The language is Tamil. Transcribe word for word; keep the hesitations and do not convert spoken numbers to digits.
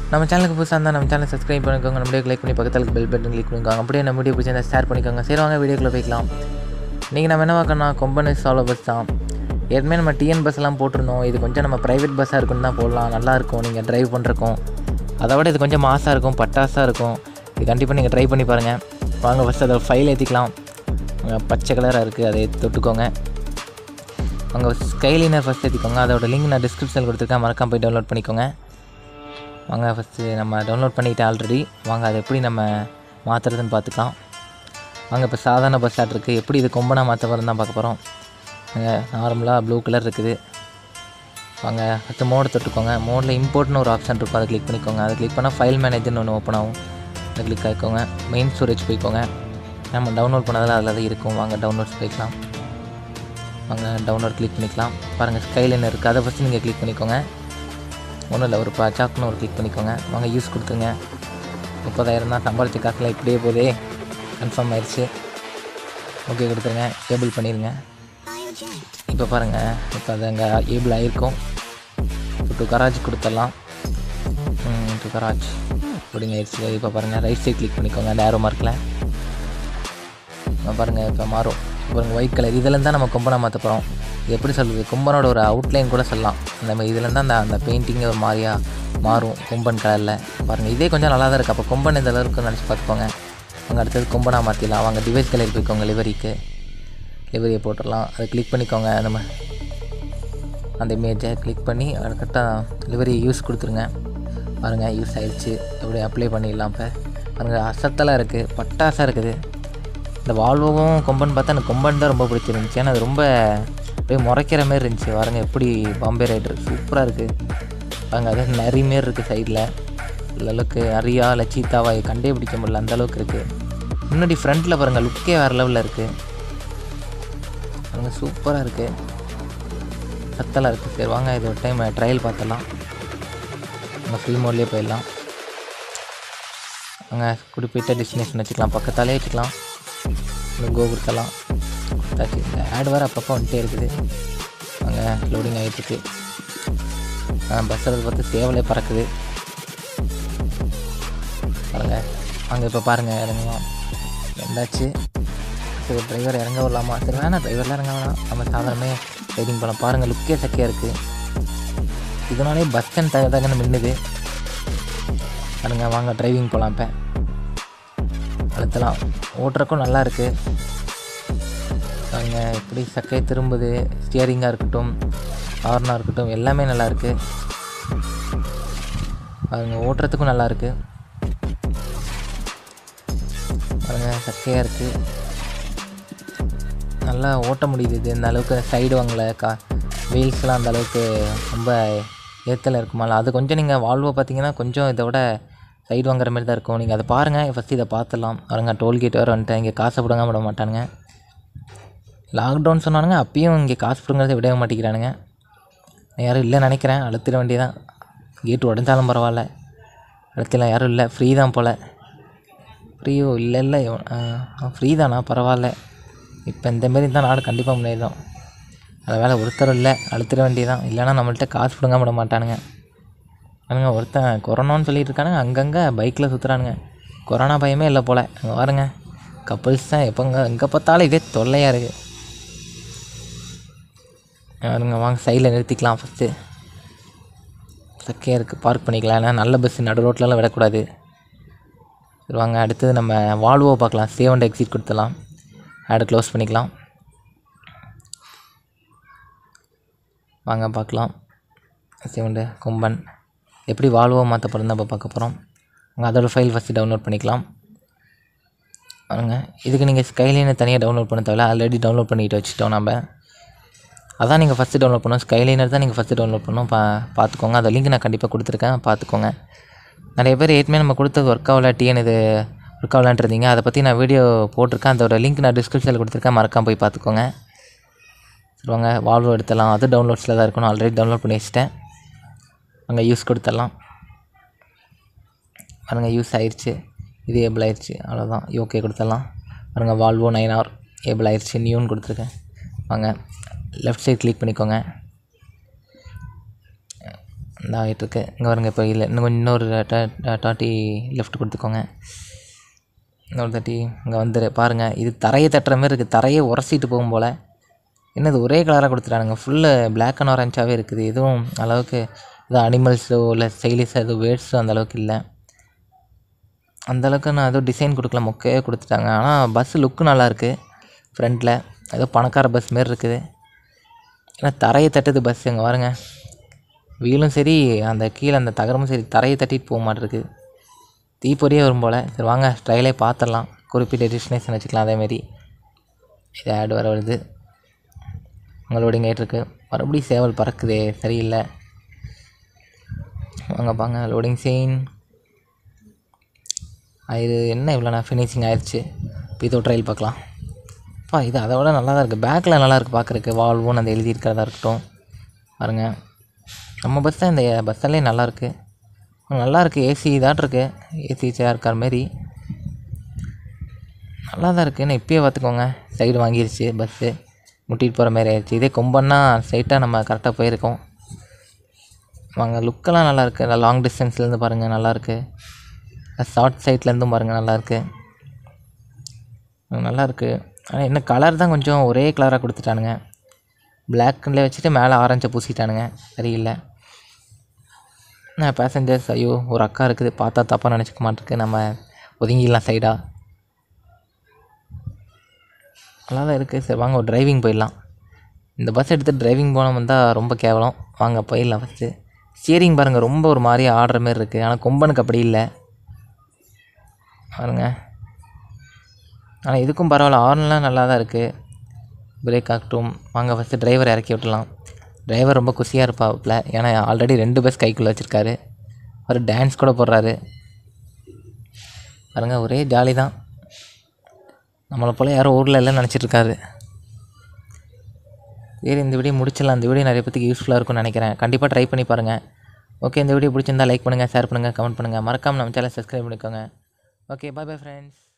நம்ம சேனலுக்கு புதுசாக இருந்தால் நம்ம சேனல் சப்ஸ்கிரைப் பண்ணிக்கோங்க. நம்ம வீடியோ லைக் பண்ணி பக்கத்தில் பெல் பட்டன் கிளிக் பண்ணிக்கோங்க. அப்படியே நம்ம வீடியோ பிடிச்சிருந்தா ஷேர் பண்ணிக்கோங்க. சரி வாங்க வீடியோக்குள்ளே போய்க்கலாம். நீங்கள் நம்ம என்ன பார்க்கணும், கொம்பன் சாலோ பஸ் தான். ஏற்கனவே நம்ம டிஎன் பஸ் எல்லாம் போட்டிருந்தோம். இது கொஞ்சம் நம்ம ப்ரைவேட் பஸ்ஸாக இருக்குன்னு தான் போடலாம். நல்லாயிருக்கும் நீங்கள் ட்ரைவ் பண்ணுறக்கும். அதை விட இது கொஞ்சம் மாசாக இருக்கும், பட்டாசாக இருக்கும். இது கண்டிப்பாக நீங்கள் ட்ரை பண்ணி பாருங்கள். வாங்க ஃபஸ்ட்டு அதை ஃபைல் ஏற்றிக்கலாம். பச்சை கலராக இருக்குது, அதை தொட்டுக்கோங்க. அங்கே ஸ்கைலினர் ஃபஸ்ட் ஏற்றிக்கோங்க. அதோட லிங்க் நான் டிஸ்கிரிப்ஷனில் கொடுத்துருக்கேன், மறக்காம போய் டவுன்லோட் பண்ணிக்கோங்க. வாங்க ஃபஸ்ட்டு நம்ம டவுன்லோட் பண்ணிக்கிட்டேன் ஆல்ரெடி. வாங்க அதை எப்படி நம்ம மாற்றுறதுன்னு பார்த்துக்கலாம். வாங்க இப்போ சாதாரண பஸ் ஸ்டார்ட் இருக்குது, எப்படி இது கொம்பனாக மாற்ற போகிறோம் தான் பார்க்க போகிறோம். அங்கே நார்மலாக ப்ளூ கலர் இருக்குது. வாங்க ஃபஸ்ட்டு மோடு தொட்டுக்கோங்க. மோடில் இம்போர்ட்னு ஒரு ஆப்ஷன் இருக்கும், அதை கிளிக் பண்ணிக்கோங்க. அதை கிளிக் பண்ணால் ஃபைல் மேனேஜர்னு ஒன்று ஓப்பன் ஆகும், அதை கிளிக் ஆகிக்கோங்க. மெயின் ஸ்டோரேஜ் போய்க்கோங்க. நம்ம டவுன்லோட் பண்ணதில் அதில் தான் இருக்கும். வாங்க டவுன்லோட்ஸ் போய்க்கலாம். வாங்க டவுன்லோட் கிளிக் பண்ணிக்கலாம். பாருங்கள் ஸ்கைலைனர் இருக்குது, அதை ஃபஸ்ட்டு நீங்கள் கிளிக் பண்ணிக்கோங்க. ஒன்றும் இல்லை, ஒரு சாக்குன்னு ஒரு கிளிக் பண்ணிக்கோங்க. வாங்க யூஸ் கொடுத்துருங்க. முப்பதாயிரம் தான் சம்பாதிச்ச காசில் இப்படியே போதே கன்ஃபார்ம் ஆயிடுச்சு. ஓகே கொடுத்துருங்க, ஏபிள் பண்ணிடுங்க. இப்போ பாருங்கள், இப்போ அது அங்கே ஏபிள் ஆகிருக்கும். இப்போ டூ கராஜ் கொடுத்துடலாம். டூ கராஜ் அப்படிங்க ஆயிடுச்சு. இப்போ பாருங்கள் ரைட் சைட் கிளிக் பண்ணிக்கோங்க, அந்த ஆரோ மார்க்கில். பாருங்கள் இப்போ மாறும். பாருங்கள் ஒயிட் கலர், இதில் தான் நம்ம கொம்பனாக மாற்ற போகிறோம். இது எப்படி சொல்கிறது, கொம்பனோட ஒரு அவுட்லைன் கூட சொல்லலாம். நம்ம இதில் தான் அந்த அந்த பெயிண்டிங்கே ஒரு மாதிரியாக மாறும் கொம்பன் கலரில். பாருங்கள் இதே கொஞ்சம் நல்லா தான் இருக்குது. அப்போ கொம்பன் இந்த அளவுக்கு நினச்சி பார்த்துக்கோங்க. அவங்க அடுத்தது கொம்பனாக மாற்றிடலாம். அவங்க டிவைஸ் கலர் போய்க்கோங்க, லிவரிக்கு லிவரியை போட்டுடலாம். அதை கிளிக் பண்ணிக்கோங்க. நம்ம அந்த இமேஜை கிளிக் பண்ணி கரெக்டாக லிவரி யூஸ் கொடுத்துருங்க. பாருங்கள் யூஸ் ஆகிடுச்சு. எப்படி அப்ளை பண்ணிடலாம். இப்போ பாருங்கள் அசத்தெல்லாம் இருக்குது, பட்டாசாக இருக்குது. இந்த வால்வோவும் கொம்பன் பார்த்தா எனக்கு கொம்பன் தான் ரொம்ப பிடிச்சிருந்துச்சி. ஏன்னா அது ரொம்ப அப்படியே முறைக்கிற மாரி இருந்துச்சு. பாருங்க எப்படி பாம்பே ரைடர் சூப்பராக இருக்குது. பாருங்க அது நிறைய மாரி இருக்குது சைடில். அளவுக்கு அரியா இல்லை சீத்தாவா கண்டே பிடிக்க முடியல, அந்தளவுக்கு இருக்குது. முன்னாடி ஃப்ரண்ட்டில் பாருங்கள் லுக்கே வேறு லெவலில் இருக்குது. பாருங்கள் சூப்பராக இருக்குது, சத்தெல்லாம் இருக்குது. சரி வாங்க இது ஒரு டைம் ட்ரையல் பார்த்துடலாம். நம்ம ஃப்ரீ மோட்லேயே போயிடலாம். அங்கே குறிப்பிட்ட டெஸ்டினேஷன் வச்சுக்கலாம், பக்கத்தாலே வச்சுக்கலாம். கோ கொடுத்தலாம். கொடுத்தாச்சு. இந்த ஆட் வேறு அப்பப்போ வந்துட்டே இருக்குது. அங்கே லோடிங் ஆகிட்டுருக்கு. பஸ் அதை பார்த்து சேவலே பறக்குது பாருங்கள். அங்கே இப்போ பாருங்கள் இறங்கலாம். ரெண்டாச்சு. சரி டிரைவர் இறங்க வரலாமா? சரி வேணாம், டிரைவர்லாம் இறங்க வேணாம், நம்ம சாதாரணமே ரைடிங் பண்ணலாம். பாருங்கள் லுக்கே சக்கையாக இருக்குது. இதனாலே பஸ் ஸ்டாண்ட் தக தகன்னு மின்னுது பாருங்க. வாங்க டிரைவிங் போகலாம். இப்போ அழுத்தலாம். ஓட்டுறக்கும் நல்லா இருக்குது. பாருங்க எப்படி சக்கையை திரும்புது. ஸ்டியரிங்காக இருக்கட்டும், ஹார்னாக இருக்கட்டும், எல்லாமே நல்லாயிருக்கு. பாருங்க ஓட்டுறதுக்கும் நல்லாயிருக்கு. பாருங்க சக்கையாக இருக்குது, நல்லா ஓட்ட முடியுது. இது இந்த அளவுக்கு சைடு வாங்கலை, கா வீல்ஸ்லாம் அந்த அளவுக்கு ரொம்ப ஏற்றல இருக்குமால. அது கொஞ்சம் நீங்கள் வால்வோ பார்த்தீங்கன்னா கொஞ்சம் இதை விட சைடு வாங்குற மாதிரி தான் இருக்கும். நீங்கள் அதை பாருங்கள். ஃபஸ்ட்டு இதை பார்த்துடலாம். பாருங்க டோல்கேட் வேறு வந்துட்டேன். இங்கே காசை பிடுங்க விட மாட்டானுங்க. லாக்டவுன் சொன்னானுங்க, அப்பயும் இங்கே காசு பிடுங்கிறத விடவே மாட்டேங்கிறானுங்க. யாரும் இல்லை நினைக்கிறேன். அழுத்திட வேண்டியதான். கேட்டு உடஞ்சாலும் பரவாயில்ல, அழுத்திலாம் யாரும் இல்லை. ஃப்ரீ தான் போல். ஃப்ரீயோ இல்லை இல்லை ஃப்ரீ தானா? பரவாயில்ல. இப்போ இந்தமாரி தான் நாடு கண்டிப்பாக முன்னேறும். அதை வேலை ஒருத்தரும் இல்லை, அழுத்திட வேண்டியதான். இல்லைனா நம்மள்கிட்ட காசு பிடுங்க விட மாட்டானுங்க. பாருங்க ஒருத்தன் கொரோனான்னு சொல்லிட்டு இருக்கானுங்க, அங்கங்கே பைக்கில் சுற்றுறானுங்க. கொரோனா பயமே இல்லை போல். அங்கே பாருங்க கப்புள்ஸ் தான் எப்போங்க எங்கே பார்த்தாலும் இதே தொல்லையாக இருக்குது. பாருங்க வாங்க சைடில் நிறுத்திக்கலாம். ஃபஸ்ட்டு சக்கையாக இருக்குது, பார்க் பண்ணிக்கலாம். ஏன்னா நல்ல பஸ் நடு ரோட்லலாம் விடக்கூடாது. சரி வாங்க அடுத்தது நம்ம வால்வோ பார்க்கலாம். சேவ் அண்ட் எக்ஸிட் கொடுத்துடலாம். ஆடை க்ளோஸ் பண்ணிக்கலாம். வாங்க பார்க்கலாம். சேவ் அண்டு கொம்பன் எப்படி வால்வோ மாற்ற போகிறோம் தான் பார்க்க போகிறோம். அங்கே அதோட ஃபைல் ஃபஸ்ட்டு டவுன்லோட் பண்ணிக்கலாம். பாருங்க இதுக்கு நீங்கள் ஸ்கைலைனை தனியாக டவுன்லோட் பண்ண தேவையில்ல, ஆல்ரெடி டவுன்லோட் பண்ணிட்டு வச்சுட்டோம் நம்ம. அதான் நீங்கள் ஃபஸ்ட்டு டவுன்லோட் பண்ணணும். ஸ்கைலைனர் தான் நீங்கள் ஃபஸ்ட்டு டவுன்லோட் பண்ணணும். பா பார்த்துக்கோங்க. அந்த லிங்க் நான் கண்டிப்பாக கொடுத்துருக்கேன், பார்த்துக்கோங்க. நிறைய பேர் ஏற்கனவே நம்ம கொடுத்தது ஒர்க் ஆகல, டிஎன் இது ஒர்க் ஆகலான்ட்ருந்தீங்க. அதை பற்றி நான் வீடியோ போட்டிருக்கேன், அதோட லிங்க் நான் டிஸ்கிரிப்ஷனில் கொடுத்துருக்கேன், மறக்காம போய் பார்த்துக்கோங்க. சொல்லுவாங்க வால்வோ எடுத்துடலாம். அது டவுன்லோட்ஸில் தான் இருக்கணும், ஆல்ரெடி டவுன்லோட் பண்ணி வச்சுட்டேன். அங்கே யூஸ் கொடுத்துடலாம். பாருங்க யூஸ் ஆயிடுச்சு. இது ஏபிள் ஆயிடுச்சு, அவ்வளோதான். ஓகே கொடுத்துடலாம். பாருங்கள் வால்வோ நைன் ஆர் ஏபிள் ஆயிடுச்சு, நியூன்னு கொடுத்துருக்கேன். வாங்க லெஃப்ட் சைட் கிளிக் பண்ணிக்கோங்க. இந்த ஆகிட்டுருக்கு. இங்கே வருங்க இப்போ இல்லை இன்னும் கொஞ்சம் இன்னொரு டாட்டி லெஃப்ட் கொடுத்துக்கோங்க. இன்னொரு தாட்டி இங்கே வந்துடு பாருங்கள். இது தரையை தட்டுற மாதிரி இருக்குது. தரையை உரசிட்டு போகும் போல். என்னது ஒரே கலராக கொடுத்துட்டானுங்க. ஃபுல்லு பிளாக் அண்ட் ஆரஞ்சாகவே இருக்குது. எதுவும் அளவுக்கு எதுவும் அனிமல்ஸோ இல்லை ஸ்டைலிஷாக எதுவும் வேர்ட்ஸோ அந்தளவுக்கு இல்லை. அந்தளவுக்கு நான் எதுவும் டிசைன் கொடுக்கல, மொக்கையே கொடுத்துட்டாங்க. ஆனால் பஸ்ஸு லுக்கு நல்லாயிருக்கு. ஃப்ரண்ட்டில் ஏதோ பணக்கார பஸ் மாரி இருக்குது. ஏன்னா தரையை தட்டுது பஸ். இங்கே பாருங்க, வீலும் சரி அந்த கீழே அந்த தகரமும் சரி தரையை தட்டிட்டு போக மாட்டேருக்கு. தீப்பொறியே வரும் போல். சரி வாங்க ஸ்டைலே பார்த்துடலாம். குறிப்பிட்ட டெஸ்டினேஷன் வச்சுக்கலாம். அதேமாரி இது ஆடு வர வருது. உங்களோட கேட்டிருக்கு. மறுபடியும் சேவல் பறக்குதே, சரியில்லை. வாங்க பாங்க லோடிங் சீன். இது என்ன இவ்வளோ நான் ஃபினிஷிங் ஆயிடுச்சு. இப்போ இதோ ட்ரையல் பார்க்கலாம். அப்பா இது அதை விட நல்லா தான் இருக்குது. பேக்கில் நல்லாயிருக்கு பார்க்குறக்கு. வால்வும் அந்த எழுதி இருக்கிறதா இருக்கட்டும் பாருங்கள். நம்ம பஸ் தான் இந்த பஸ்ஸாலே நல்லாயிருக்கு. நல்லாயிருக்கு. ஏசி இதாட்டு இருக்குது. ஏசி சேர் இருக்கிற மாரி நல்லா தான் இருக்குது. நான் இப்போயே பார்த்துக்கோங்க சைடு வாங்கிருச்சு பஸ்ஸு. முட்டிகிட்டு போகிற மாதிரி ஆயிடுச்சு. இதே கொம்பன்னா ஸ்ட்ரைட்டாக நம்ம கரெக்டாக போயிருக்கோம். வாங்க லுக்கெல்லாம் நல்லாயிருக்கு. நல்லா லாங் டிஸ்டன்ஸ்லேருந்து பாருங்கள் நல்லாயிருக்கு. ஷார்ட் சைட்லேருந்தும் பாருங்கள் நல்லாயிருக்கு. நல்லாயிருக்கு. ஆனால் என்ன கலர் தான் கொஞ்சம் ஒரே கலராக கொடுத்துட்டானுங்க. பிளாக்லேயே வச்சுட்டு மேலே ஆரஞ்சை பூசிட்டானுங்க. சரியில்லை. நான் பேசஞ்சர்ஸ் ஐயோ ஒரு அக்கா இருக்குது, பார்த்தா தப்பாக நினச்சிக்க மாட்டேருக்கு. நம்ம ஒதுங்கிடலாம் சைடாக. நல்லா தான் இருக்குது. சரி வாங்க ஒரு டிரைவிங் போயிடலாம். இந்த பஸ் எடுத்து டிரைவிங் போனால் வந்தால் ரொம்ப கேவலம். வாங்க போயிடலாம். ஃபஸ்ட்டு ஸ்டியரிங் பாருங்கள் ரொம்ப ஒரு மாதிரி ஆடுற மாரி இருக்குது. ஆனால் கொம்பனுக்கு அப்படி இல்லை பாருங்க. ஆனால் இதுக்கும் பரவாயில்ல. ஹார்ன்லாம் நல்லா தான் இருக்குது. பிரேக் ஆகட்டும். வாங்க ஃபஸ்ட்டு டிரைவர் இறக்கி விட்டுலாம். டிரைவர் ரொம்ப குஷியாக இருப்பாப்புல. ஏன்னா ஆல்ரெடி ரெண்டு பஸ் கைக்குள்ளே வச்சுருக்காரு. அவர் டான்ஸ் கூட போடுறாரு பாருங்க. ஒரே ஜாலி தான். நம்மளை போல் யாரும் ஊரில் இல்லைன்னு நினச்சிட்ருக்காரு. சரி இந்த வீடியோ முடிச்சிடலாம். இந்த வீடியோ நிறைய பேருக்கு யூஸ்ஃபுல்லாக இருக்கும்னு நினைக்கிறேன். கண்டிப்பாக ட்ரை பண்ணி பாருங்கள். ஓகே இந்த வீடியோ பிடிச்சிருந்தா லைக் பண்ணுங்கள், ஷேர் பண்ணுங்கள், கமெண்ட் பண்ணுங்கள். மறக்காமல் நம்ம சேனலை சப்ஸ்கிரைப் பண்ணிக்கோங்க. Okay bye bye friends.